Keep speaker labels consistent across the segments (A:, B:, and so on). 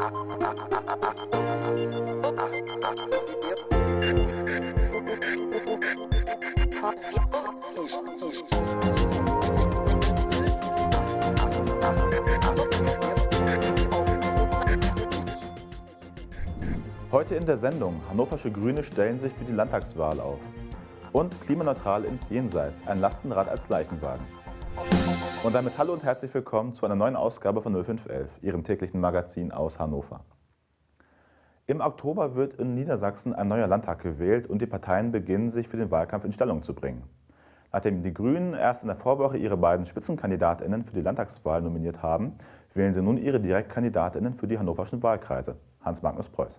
A: Heute in der Sendung: Hannoversche Grüne stellen sich für die Landtagswahl auf. Und klimaneutral ins Jenseits, ein Lastenrad als Leichenwagen. Und damit hallo und herzlich willkommen zu einer neuen Ausgabe von 0511, Ihrem täglichen Magazin aus Hannover. Im Oktober wird in Niedersachsen ein neuer Landtag gewählt und die Parteien beginnen, sich für den Wahlkampf in Stellung zu bringen. Nachdem die Grünen erst in der Vorwoche ihre beiden SpitzenkandidatInnen für die Landtagswahl nominiert haben, wählen sie nun ihre DirektkandidatInnen für die hannoverschen Wahlkreise. Hans-Magnus Preuß.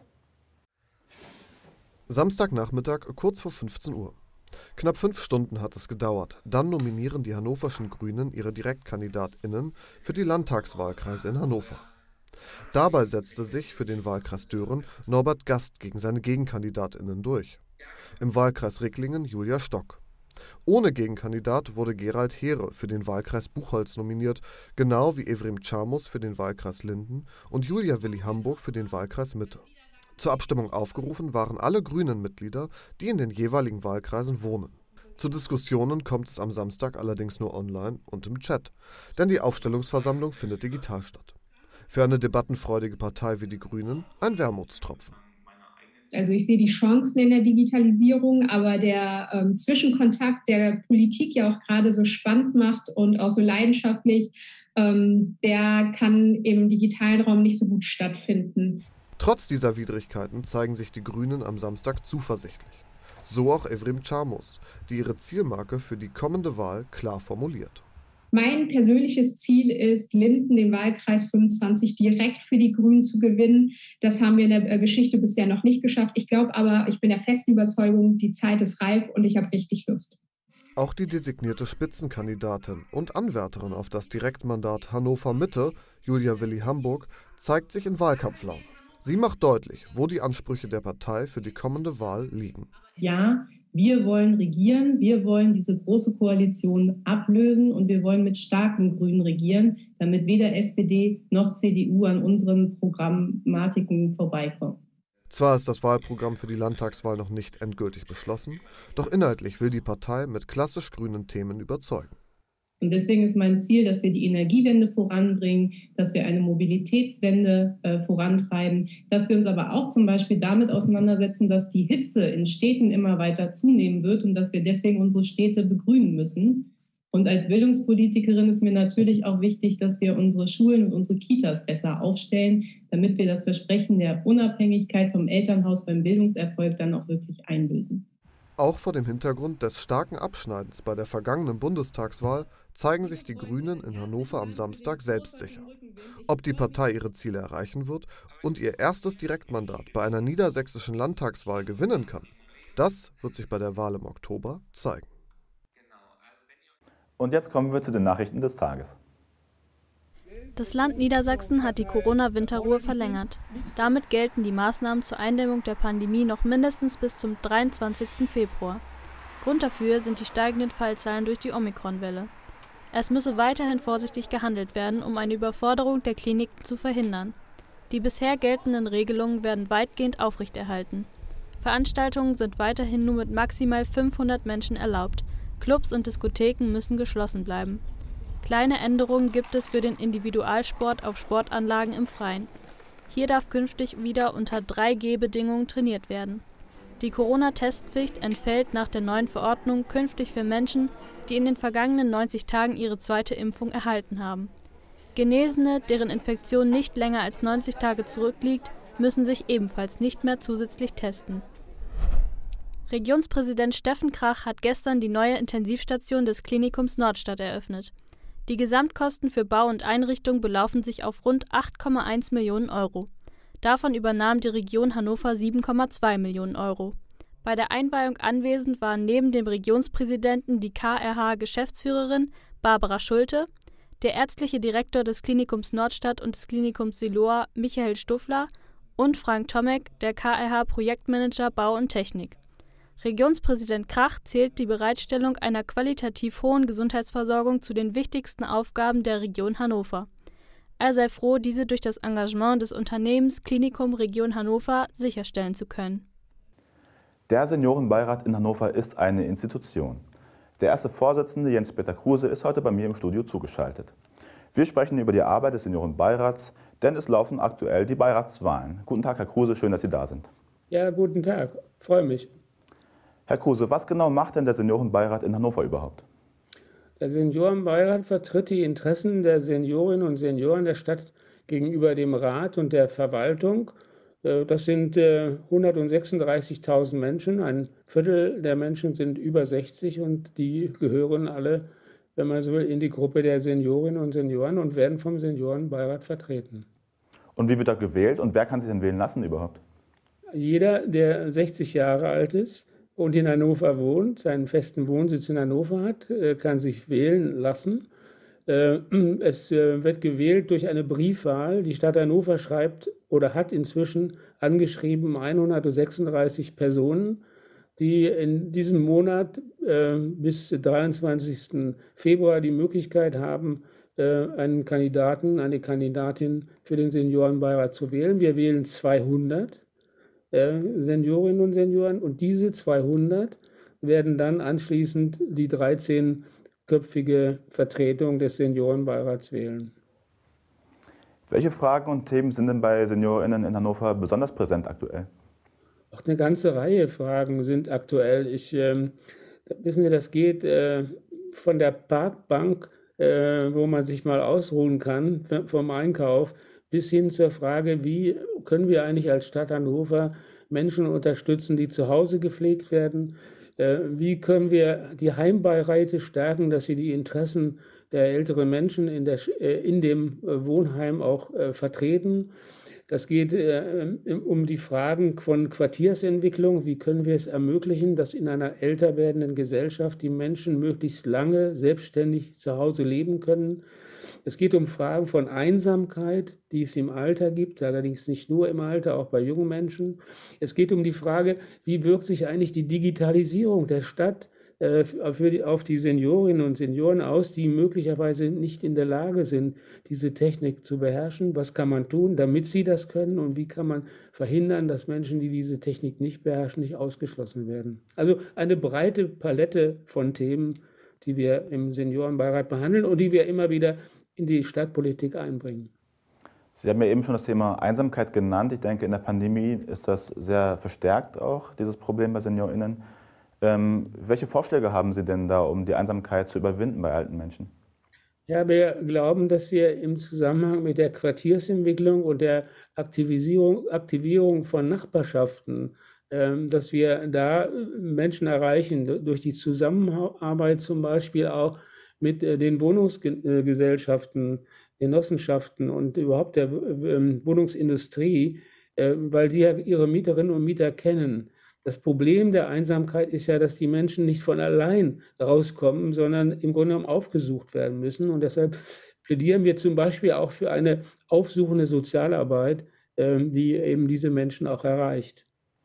B: Samstagnachmittag, kurz vor 15 Uhr. Knapp 5 Stunden hat es gedauert. Dann nominieren die hannoverschen Grünen ihre DirektkandidatInnen für die Landtagswahlkreise in Hannover. Dabei setzte sich für den Wahlkreis Dören Norbert Gast gegen seine GegenkandidatInnen durch. Im Wahlkreis Ricklingen Julia Stock. Ohne Gegenkandidat wurde Gerald Heere für den Wahlkreis Buchholz nominiert, genau wie Evrim Czarmus für den Wahlkreis Linden und Julia Willi Hamburg für den Wahlkreis Mitte. Zur Abstimmung aufgerufen waren alle Grünen-Mitglieder, die in den jeweiligen Wahlkreisen wohnen. Zu Diskussionen kommt es am Samstag allerdings nur online und im Chat, denn die Aufstellungsversammlung findet digital statt. Für eine debattenfreudige Partei wie die Grünen ein Wermutstropfen.
C: Also ich sehe die Chancen in der Digitalisierung, aber der Zwischenkontakt, der Politik ja auch gerade so spannend macht und auch so leidenschaftlich, der kann im digitalen Raum nicht so gut stattfinden.
B: Trotz dieser Widrigkeiten zeigen sich die Grünen am Samstag zuversichtlich. So auch Evrim Czarmus, die ihre Zielmarke für die kommende Wahl klar formuliert.
C: Mein persönliches Ziel ist, Linden, den Wahlkreis 25, direkt für die Grünen zu gewinnen. Das haben wir in der Geschichte bisher noch nicht geschafft. Ich glaube aber, ich bin der festen Überzeugung, die Zeit ist reif und ich habe richtig Lust.
B: Auch die designierte Spitzenkandidatin und Anwärterin auf das Direktmandat Hannover Mitte, Julia Willi Hamburg, zeigt sich in Wahlkampflaune. Sie macht deutlich, wo die Ansprüche der Partei für die kommende Wahl liegen.
D: Ja, wir wollen regieren, wir wollen diese große Koalition ablösen und wir wollen mit starken Grünen regieren, damit weder SPD noch CDU an unseren Programmatiken vorbeikommen.
B: Zwar ist das Wahlprogramm für die Landtagswahl noch nicht endgültig beschlossen, doch inhaltlich will die Partei mit klassisch grünen Themen überzeugen.
D: Und deswegen ist mein Ziel, dass wir die Energiewende voranbringen, dass wir eine Mobilitätswende vorantreiben, dass wir uns aber auch zum Beispiel damit auseinandersetzen, dass die Hitze in Städten immer weiter zunehmen wird und dass wir deswegen unsere Städte begrünen müssen. Und als Bildungspolitikerin ist mir natürlich auch wichtig, dass wir unsere Schulen und unsere Kitas besser aufstellen, damit wir das Versprechen der Unabhängigkeit vom Elternhaus beim Bildungserfolg dann auch wirklich einlösen.
B: Auch vor dem Hintergrund des starken Abschneidens bei der vergangenen Bundestagswahl zeigen sich die Grünen in Hannover am Samstag selbstsicher. Ob die Partei ihre Ziele erreichen wird und ihr erstes Direktmandat bei einer niedersächsischen Landtagswahl gewinnen kann, das wird sich bei der Wahl im Oktober zeigen.
A: Und jetzt kommen wir zu den Nachrichten des Tages.
E: Das Land Niedersachsen hat die Corona-Winterruhe verlängert. Damit gelten die Maßnahmen zur Eindämmung der Pandemie noch mindestens bis zum 23. Februar. Grund dafür sind die steigenden Fallzahlen durch die Omikron-Welle. Es müsse weiterhin vorsichtig gehandelt werden, um eine Überforderung der Kliniken zu verhindern. Die bisher geltenden Regelungen werden weitgehend aufrechterhalten. Veranstaltungen sind weiterhin nur mit maximal 500 Menschen erlaubt. Clubs und Diskotheken müssen geschlossen bleiben. Kleine Änderungen gibt es für den Individualsport auf Sportanlagen im Freien. Hier darf künftig wieder unter 3G-Bedingungen trainiert werden. Die Corona-Testpflicht entfällt nach der neuen Verordnung künftig für Menschen, die in den vergangenen 90 Tagen ihre zweite Impfung erhalten haben. Genesene, deren Infektion nicht länger als 90 Tage zurückliegt, müssen sich ebenfalls nicht mehr zusätzlich testen. Regionspräsident Steffen Krach hat gestern die neue Intensivstation des Klinikums Nordstadt eröffnet. Die Gesamtkosten für Bau und Einrichtung belaufen sich auf rund 8,1 Millionen Euro. Davon übernahm die Region Hannover 7,2 Millionen Euro. Bei der Einweihung anwesend waren neben dem Regionspräsidenten die KRH-Geschäftsführerin Barbara Schulte, der ärztliche Direktor des Klinikums Nordstadt und des Klinikums Siloa Michael Stuffler und Frank Tomek, der KRH-Projektmanager Bau und Technik. Regionspräsident Krach zählt die Bereitstellung einer qualitativ hohen Gesundheitsversorgung zu den wichtigsten Aufgaben der Region Hannover. Er sei froh, diese durch das Engagement des Unternehmens Klinikum Region Hannover sicherstellen zu können.
A: Der Seniorenbeirat in Hannover ist eine Institution. Der erste Vorsitzende, Jens-Peter Kruse, ist heute bei mir im Studio zugeschaltet. Wir sprechen über die Arbeit des Seniorenbeirats, denn es laufen aktuell die Beiratswahlen. Guten Tag, Herr Kruse, schön, dass Sie da sind.
F: Ja, guten Tag, freue mich.
A: Herr Kruse, was genau macht denn der Seniorenbeirat in Hannover überhaupt?
F: Der Seniorenbeirat vertritt die Interessen der Seniorinnen und Senioren der Stadt gegenüber dem Rat und der Verwaltung. Das sind 136.000 Menschen, ein Viertel der Menschen sind über 60 und die gehören alle, wenn man so will, in die Gruppe der Seniorinnen und Senioren und werden vom Seniorenbeirat vertreten.
A: Und wie wird da gewählt und wer kann sich denn wählen lassen überhaupt?
F: Jeder, der 60 Jahre alt ist und in Hannover wohnt, seinen festen Wohnsitz in Hannover hat, kann sich wählen lassen. Es wird gewählt durch eine Briefwahl. Die Stadt Hannover schreibt oder hat inzwischen angeschrieben 136 Personen, die in diesem Monat bis 23. Februar die Möglichkeit haben, einen Kandidaten, eine Kandidatin für den Seniorenbeirat zu wählen. Wir wählen 200 Seniorinnen und Senioren und diese 200 werden dann anschließend die 13-köpfige Vertretung des Seniorenbeirats wählen.
A: Welche Fragen und Themen sind denn bei SeniorInnen in Hannover besonders präsent aktuell?
F: Auch eine ganze Reihe Fragen sind aktuell. Wissen Sie, das geht von der Parkbank, wo man sich mal ausruhen kann vom Einkauf, bis hin zur Frage, wie können wir eigentlich als Stadt Hannover Menschen unterstützen, die zu Hause gepflegt werden? Wie können wir die Heimbeiräte stärken, dass sie die Interessen der älteren Menschen in dem Wohnheim auch vertreten? Das geht um die Fragen von Quartiersentwicklung. Wie können wir es ermöglichen, dass in einer älter werdenden Gesellschaft die Menschen möglichst lange selbstständig zu Hause leben können? Es geht um Fragen von Einsamkeit, die es im Alter gibt, allerdings nicht nur im Alter, auch bei jungen Menschen. Es geht um die Frage, wie wirkt sich eigentlich die Digitalisierung der Stadt auf die Seniorinnen und Senioren aus, die möglicherweise nicht in der Lage sind, diese Technik zu beherrschen. Was kann man tun, damit sie das können? Und wie kann man verhindern, dass Menschen, die diese Technik nicht beherrschen, nicht ausgeschlossen werden? Also eine breite Palette von Themen, die wir im Seniorenbeirat behandeln und die wir immer wieder in die Stadtpolitik einbringen.
A: Sie haben ja eben schon das Thema Einsamkeit genannt. Ich denke, in der Pandemie ist das sehr verstärkt auch, dieses Problem bei SeniorInnen. Welche Vorschläge haben Sie denn da, um die Einsamkeit zu überwinden bei alten Menschen?
F: Ja, wir glauben, dass wir im Zusammenhang mit der Quartiersentwicklung und der Aktivierung von Nachbarschaften, dass wir da Menschen erreichen, durch die Zusammenarbeit zum Beispiel auch mit den Wohnungsgesellschaften, Genossenschaften und überhaupt der Wohnungsindustrie, weil sie ja ihre Mieterinnen und Mieter kennen. Das Problem der Einsamkeit ist ja, dass die Menschen nicht von allein rauskommen, sondern im Grunde genommen aufgesucht werden müssen. Und deshalb plädieren wir zum Beispiel auch für eine aufsuchende Sozialarbeit, die eben diese Menschen auch erreicht.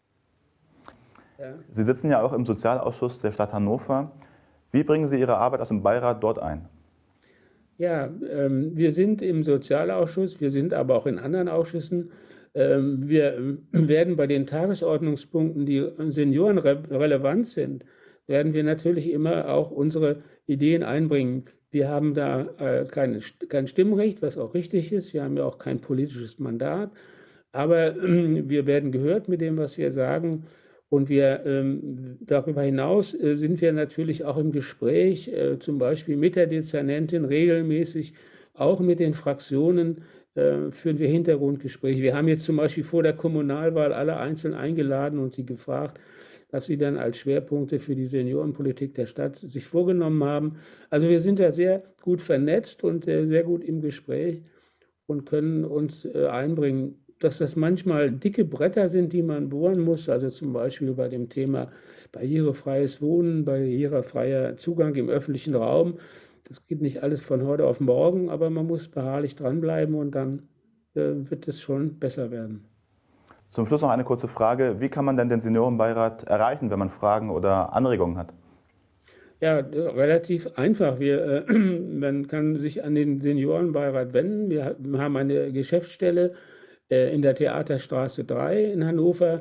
A: Ja. Sie sitzen ja auch im Sozialausschuss der Stadt Hannover. Wie bringen Sie Ihre Arbeit aus dem Beirat dort ein?
F: Ja, wir sind im Sozialausschuss, wir sind aber auch in anderen Ausschüssen. Wir werden bei den Tagesordnungspunkten, die Senioren relevant sind, werden wir natürlich immer auch unsere Ideen einbringen. Wir haben da kein Stimmrecht, was auch richtig ist. Wir haben ja auch kein politisches Mandat. Aber wir werden gehört mit dem, was wir sagen. Und darüber hinaus sind wir natürlich auch im Gespräch, zum Beispiel mit der Dezernentin regelmäßig, auch mit den Fraktionen führen wir Hintergrundgespräche. Wir haben jetzt zum Beispiel vor der Kommunalwahl alle einzeln eingeladen und sie gefragt, was sie dann als Schwerpunkte für die Seniorenpolitik der Stadt sich vorgenommen haben. Also wir sind da sehr gut vernetzt und sehr gut im Gespräch und können uns einbringen. Dass das manchmal dicke Bretter sind, die man bohren muss, also zum Beispiel bei dem Thema barrierefreies Wohnen, barrierefreier Zugang im öffentlichen Raum. Das geht nicht alles von heute auf morgen, aber man muss beharrlich dranbleiben und dann wird es schon besser werden.
A: Zum Schluss noch eine kurze Frage. Wie kann man denn den Seniorenbeirat erreichen, wenn man Fragen oder Anregungen hat?
F: Ja, relativ einfach. Man kann sich an den Seniorenbeirat wenden. Wir haben eine Geschäftsstelle in der Theaterstraße 3 in Hannover.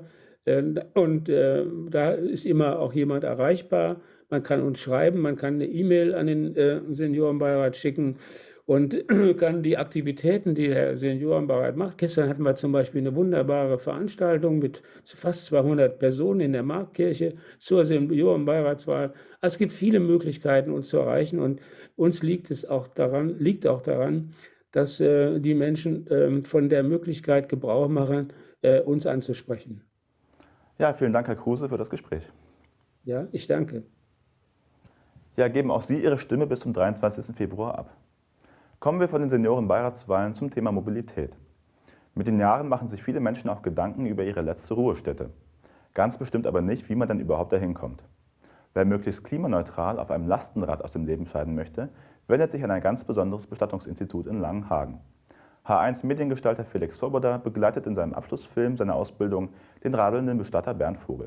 F: Da ist immer auch jemand erreichbar. Man kann uns schreiben, man kann eine E-Mail an den Seniorenbeirat schicken und kann die Aktivitäten, die der Seniorenbeirat macht. Gestern hatten wir zum Beispiel eine wunderbare Veranstaltung mit fast 200 Personen in der Marktkirche zur Seniorenbeiratswahl. Also es gibt viele Möglichkeiten, uns zu erreichen, und uns liegt auch daran, dass die Menschen von der Möglichkeit Gebrauch machen, uns anzusprechen.
A: Ja, vielen Dank, Herr Kruse, für das Gespräch.
F: Ja, ich danke.
A: Ja, geben auch Sie Ihre Stimme bis zum 23. Februar ab. Kommen wir von den Seniorenbeiratswahlen zum Thema Mobilität. Mit den Jahren machen sich viele Menschen auch Gedanken über ihre letzte Ruhestätte. Ganz bestimmt aber nicht, wie man dann überhaupt dahin kommt. Wer möglichst klimaneutral auf einem Lastenrad aus dem Leben scheiden möchte, wendet sich an ein ganz besonderes Bestattungsinstitut in Langenhagen. H1-Mediengestalter Felix Svoboda begleitet in seinem Abschlussfilm seiner Ausbildung den radelnden Bestatter Bernd Vogel.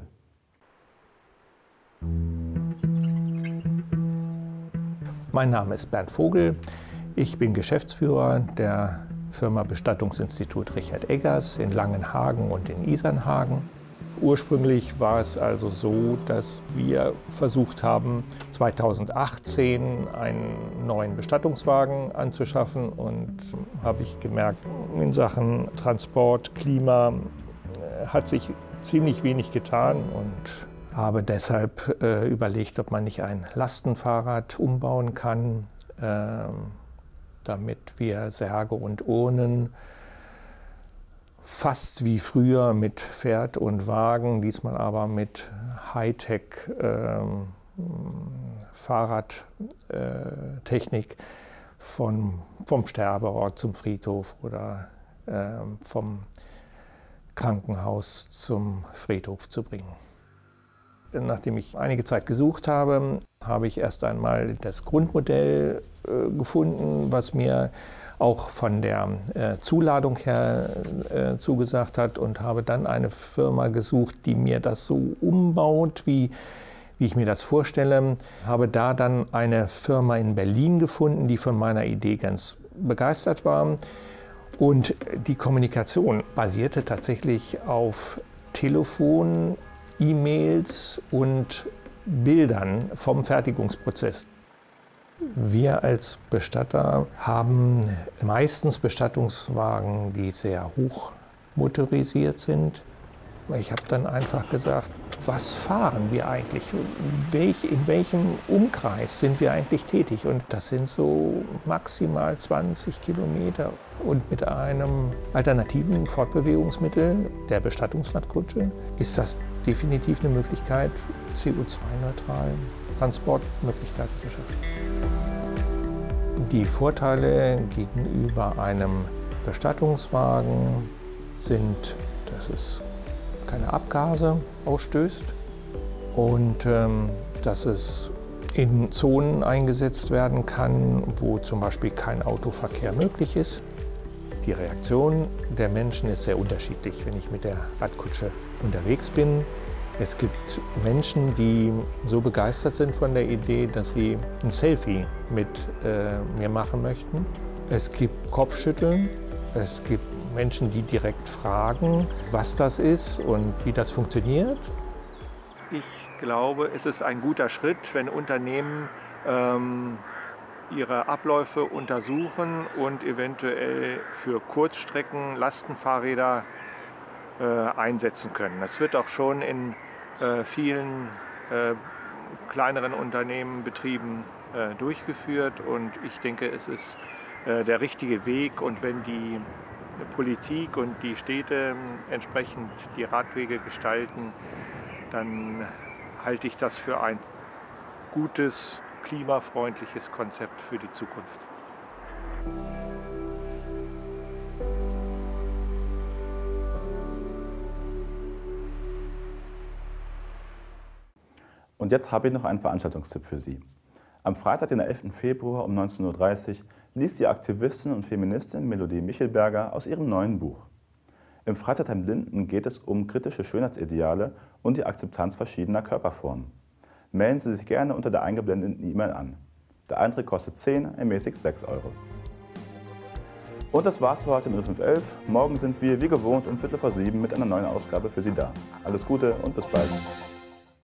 G: Mein Name ist Bernd Vogel. Ich bin Geschäftsführer der Firma Bestattungsinstitut Richard Eggers in Langenhagen und in Isernhagen. Ursprünglich war es also so, dass wir versucht haben, 2018 einen neuen Bestattungswagen anzuschaffen, und habe ich gemerkt, in Sachen Transport, Klima hat sich ziemlich wenig getan, und habe deshalb überlegt, ob man nicht ein Lastenfahrrad umbauen kann, damit wir Särge und Urnen fast wie früher mit Pferd und Wagen, diesmal aber mit Hightech Fahrradtechnik vom Sterbeort zum Friedhof oder vom Krankenhaus zum Friedhof zu bringen. Nachdem ich einige Zeit gesucht habe, habe ich erst einmal das Grundmodell gefunden, was mir auch von der Zuladung her zugesagt hat, und habe dann eine Firma gesucht, die mir das so umbaut, wie ich mir das vorstelle. Habe da dann eine Firma in Berlin gefunden, die von meiner Idee ganz begeistert war. Und die Kommunikation basierte tatsächlich auf Telefon, E-Mails und Bildern vom Fertigungsprozess. Wir als Bestatter haben meistens Bestattungswagen, die sehr hoch motorisiert sind. Ich habe dann einfach gesagt, was fahren wir eigentlich? In welchem Umkreis sind wir eigentlich tätig? Und das sind so maximal 20 Kilometer. Und mit einem alternativen Fortbewegungsmittel, der Bestattungsradkutsche, ist das definitiv eine Möglichkeit, CO2-neutrale Transportmöglichkeiten zu schaffen. Die Vorteile gegenüber einem Bestattungswagen sind, dass es keine Abgase ausstößt und dass es in Zonen eingesetzt werden kann, wo zum Beispiel kein Autoverkehr möglich ist. Die Reaktion der Menschen ist sehr unterschiedlich, wenn ich mit der Radkutsche unterwegs bin. Es gibt Menschen, die so begeistert sind von der Idee, dass sie ein Selfie mit mir machen möchten. Es gibt Kopfschütteln, es gibt Menschen, die direkt fragen, was das ist und wie das funktioniert. Ich glaube, es ist ein guter Schritt, wenn Unternehmen ihre Abläufe untersuchen und eventuell für Kurzstrecken Lastenfahrräder einsetzen können. Das wird auch schon in vielen kleineren Unternehmen, Betrieben durchgeführt, und ich denke, es ist der richtige Weg. Und wenn die Politik und die Städte entsprechend die Radwege gestalten, dann halte ich das für ein gutes, klimafreundliches Konzept für die Zukunft.
A: Und jetzt habe ich noch einen Veranstaltungstipp für Sie. Am Freitag, den 11. Februar um 19:30 Uhr liest die Aktivistin und Feministin Melodie Michelberger aus ihrem neuen Buch. Im Freizeitheim Linden geht es um kritische Schönheitsideale und die Akzeptanz verschiedener Körperformen. melden Sie sich gerne unter der eingeblendeten E-Mail an. Der Eintritt kostet 10, ermäßigt 6 Euro. Und das war's für heute im 0511. Morgen sind wir wie gewohnt um 6:15 mit einer neuen Ausgabe für Sie da. Alles Gute und bis bald.